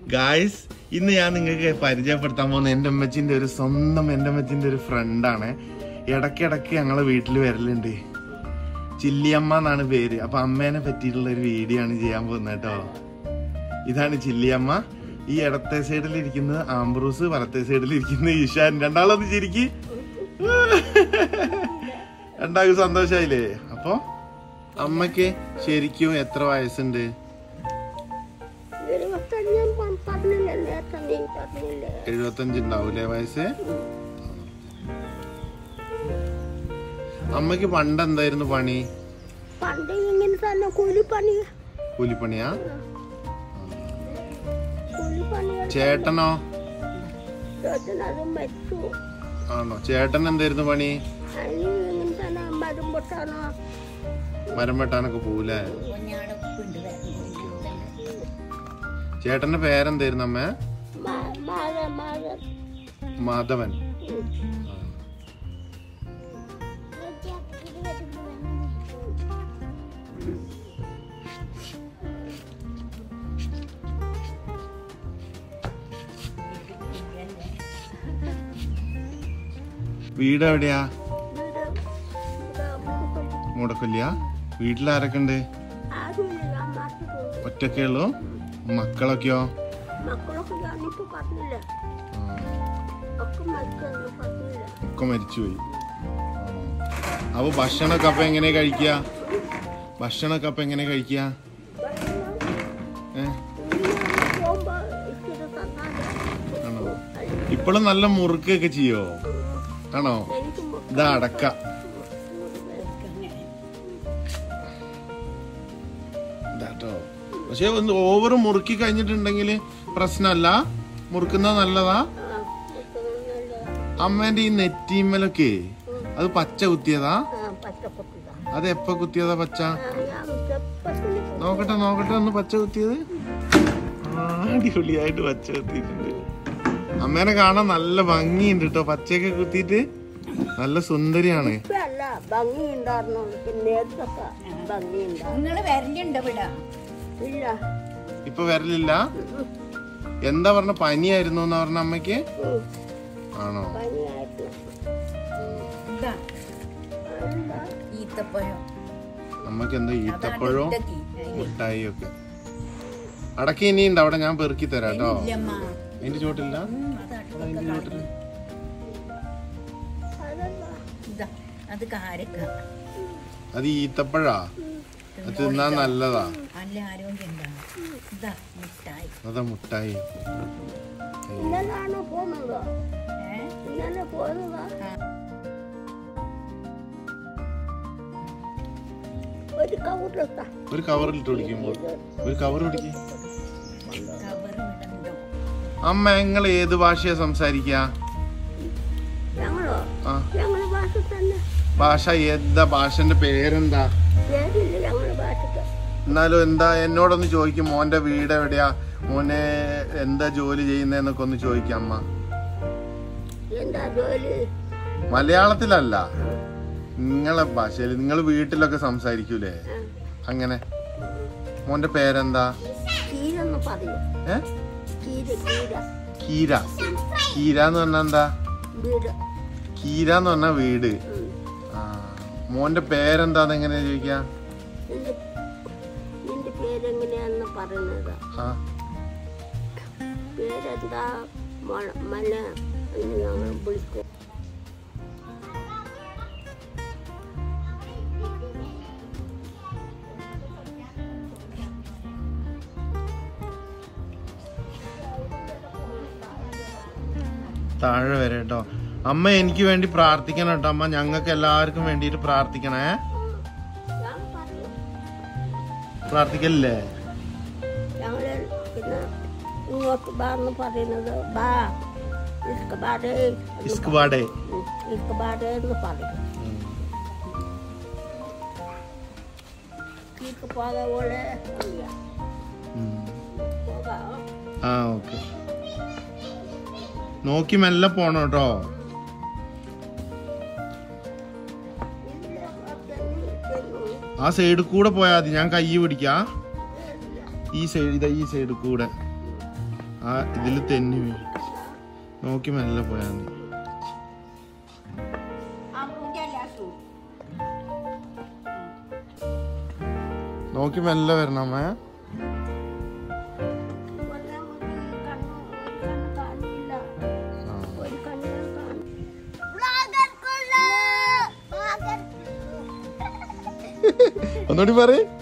Guys, ഇന്ന് ഞാൻ നിങ്ങൾക്ക് പരിചയപ്പെടുത്താൻ പോകുന്ന എൻ്റെ അമ്മച്ചിൻ്റെ ഒരു സ്വന്തം എൻ്റെ അമ്മച്ചിൻ്റെ ഒരു ഫ്രണ്ടാണ്. ഇടയ്ക്കിടയ്ക്ക് ഞങ്ങളെ വീട്ടിൽ വരലുണ്ട്. ചില്ലിയമ്മ എന്നാണ് പേര്. അപ്പൊ അമ്മേനെ പറ്റിയിട്ടുള്ള ഒരു വീഡിയോ ആണ് ചെയ്യാൻ പോകുന്നത് കേട്ടോ. ഇതാണ് ചില്ലിയമ്മ. ഈ ഇടത്തെ സൈഡിൽ ഇരിക്കുന്നത് ആംബ്രൂസ്, വലത്തെ സൈഡിൽ ഇരിക്കുന്നത് ഈശാൻ. രണ്ടാളൊന്ന് ചിരിക്ക്. രണ്ടാൾക്ക് സന്തോഷായില്ലേ? അപ്പൊ അമ്മക്ക് ശരിക്കും എത്ര വയസ്സുണ്ട്? 75 ഉണ്ടാവൂലേ വയസ്സ്? അമ്മക്ക് പണ്ട് എന്തായിരുന്നു പണി? കൂലിപ്പണിയാ? ചേട്ടനോ? ആണോ? ചേട്ടൻ എന്തായിരുന്നു പണി? മരം വെട്ടാനൊക്കെ പോവൂലേ? ചേട്ടന്റെ പേരെന്തായിരുന്നു അമ്മ? മാധവൻ. വീട് എവിടെയാ? മുടക്കൊല്ലിയാ? വീട്ടിലാരൊക്കെ ഉണ്ട്? ഒറ്റക്കേ ഉള്ളൂ? മക്കളൊക്കെയോ? ഒക്കെ മരിച്ചുപോയി. അപ്പൊ ഭക്ഷണമൊക്കെ അപ്പൊ എങ്ങനെ കഴിക്കുക? ഭക്ഷണമൊക്കെ അപ്പൊ എങ്ങനെ കഴിക്കുക? ആണോ? ഇപ്പോഴും നല്ല മുറുക്കൊക്കെ ചെയ്യോ? ആണോ? ഇതാ അടക്ക. ഇതാട്ടോ. പക്ഷെ ഒന്ന് ഓവർ മുറുക്കി കഴിഞ്ഞിട്ടുണ്ടെങ്കിൽ പ്രശ്നമല്ല. മുറുക്കുന്നത് നല്ലതാ. അമ്മേന്റെ ഈ നെറ്റിമലൊക്കെ അത് പച്ച കുത്തിയതാ? അത് എപ്പ കുത്തിയതാ പച്ച? നോക്കട്ടെ നോക്കട്ടെ ഒന്ന് പച്ച കുത്തിയത്. അടിപൊളിയായിട്ട് പച്ച കുത്തിയിട്ടുണ്ട്. അമ്മേനെ കാണാൻ നല്ല ഭംഗിയുണ്ട് കേട്ടോ. പച്ചയൊക്കെ കുത്തിയിട്ട് നല്ല സുന്ദരിയാണ്. ഇപ്പൊ വരലില്ല? എന്താ പറഞ്ഞ? പനിയായിരുന്നു എന്ന് പറഞ്ഞ അമ്മക്ക്? ആണോ? അമ്മക്ക് എന്താ ഈത്തപ്പഴവും മുട്ടായി ഒക്കെ. അടക്ക ഇനിയുണ്ട് അവിടെ, ഞാൻ പെറുക്കി തരാം കേട്ടോ. അതിന്റെ ചോട്ടില്ല? അതിന്റെ ചോട്ടില് അത് ഈത്തപ്പഴാ. അത് തിന്നാൻ നല്ലതാ. അതാ മുട്ടായി. ഒരു കവറിലിട്ട് കുടിക്കുമ്പോൾ ഒരു കവർ കുടിക്കും. അമ്മ നിങ്ങൾ ഏത് ഭാഷയാ സംസാരിക്ക? ഭാഷ ഏതാ? ഭാഷന്റെ പേരെന്താ? എന്നാലും എന്താ എന്നോടൊന്ന് ചോദിക്കും. മോന്റെ വീട് എവിടെയാ? മോനെ എന്താ ജോലി ചെയ്യുന്നതെന്നൊക്കെ ഒന്ന് ചോദിക്കാം അമ്മ. മലയാളത്തിലല്ല, നിങ്ങളെ ഭാഷയിൽ. നിങ്ങൾ വീട്ടിലൊക്കെ സംസാരിക്കൂലേ അങ്ങനെ? മോന്റെ പേരെന്താ? കീര. കീര എന്ന് പറഞ്ഞാ എന്താ? കീര എന്ന് പറഞ്ഞാ വീട്. ആ, മോന്റെ പേരെന്താന്ന് എങ്ങനെയാ ചോദിക്കാ? താഴെ വരെ കേട്ടോ. അമ്മ എനിക്ക് വേണ്ടി പ്രാർത്ഥിക്കണം കേട്ടോ. അമ്മ ഞങ്ങൾക്ക് എല്ലാവർക്കും വേണ്ടിട്ട് പ്രാർത്ഥിക്കണേ. പ്രാർത്ഥിക്കല്ലേ? ആ ഓക്കെ. നോക്കി മെല്ലെ പോണം കേട്ടോ. ആ സൈഡിൽ കൂടെ പോയാൽ മതി. ഞാൻ കൈ പിടിക്കാം. ഈ സൈഡ്, ഇതാ ഈ സൈഡിൽ കൂടെ. ആ ആ ഇതില് തെന്നി വീഴും. നോക്കി മെല്ലെ പോയാ മതി. നോക്കി മെല്ലെ വരണം അമ്മേ. ഒന്നുകൂടി പറയ്.